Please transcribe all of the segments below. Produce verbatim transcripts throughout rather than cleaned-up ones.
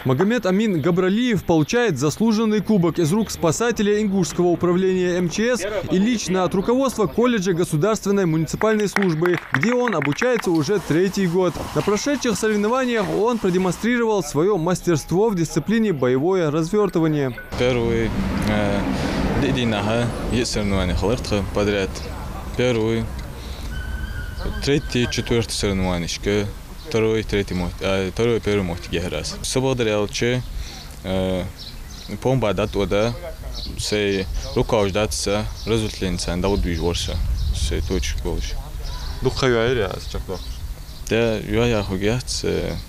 Магомед Амин Габралиев получает заслуженный кубок из рук спасателя Ингушского управления эм че эс и лично от руководства колледжа государственной муниципальной службы, где он обучается уже третий год. На прошедших соревнованиях он продемонстрировал свое мастерство в дисциплине боевое развертывание. Первый соревнование подряд. Первый, третий, четвертый соревнование. Второй, третий, а второй, первый мохти раз. Соболдырял, че помбадат ода, сей руководится результатом, да удвижешься, сей точка больше. Духовая реакция, что? Да, я я хугец,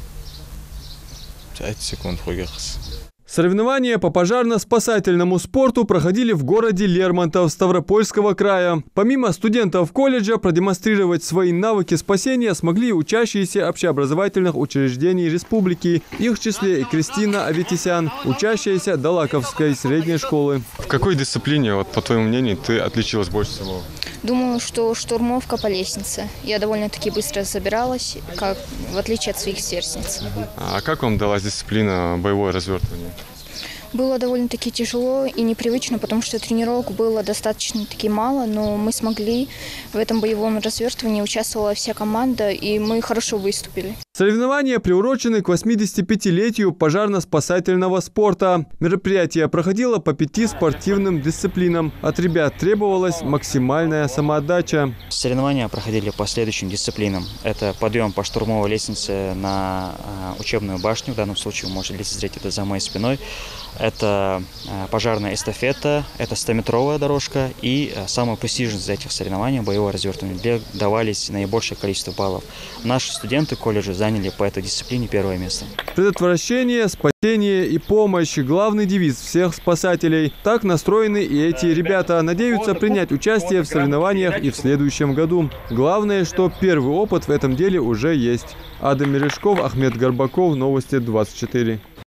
пять секунд хугец. Соревнования по пожарно-спасательному спорту проходили в городе Лермонтов Ставропольского края. Помимо студентов колледжа, продемонстрировать свои навыки спасения смогли учащиеся общеобразовательных учреждений республики. Их в числе и Кристина Аветисян, учащаяся Далаковской средней школы. В какой дисциплине, вот, по твоему мнению, ты отличилась больше всего? Думаю, что штурмовка по лестнице. Я довольно-таки быстро забиралась, как, в отличие от своих сверстниц. А как вам далась дисциплина боевое развертывание? Было довольно-таки тяжело и непривычно, потому что тренировок было достаточно-таки мало, но мы смогли. В этом боевом развертывании участвовала вся команда, и мы хорошо выступили. Соревнования приурочены к восьмидесятипятилетию пожарно-спасательного спорта. Мероприятие проходило по пяти спортивным дисциплинам. От ребят требовалась максимальная самоотдача. Соревнования проходили по следующим дисциплинам. Это подъем по штурмовой лестнице на учебную башню. В данном случае вы можете лицезреть это за моей спиной. Это пожарная эстафета, это стометровая дорожка и самое престижное из этих соревнований, боевое развертывание, где давались наибольшее количество баллов. Наши студенты колледжа заняли по этой дисциплине первое место. Предотвращение, спасение и помощь – главный девиз всех спасателей. Так настроены и эти ребята. Надеются принять участие в соревнованиях и в следующем году. Главное, что первый опыт в этом деле уже есть. Адам Мережков, Ахмед Горбаков, Новости двадцать четыре.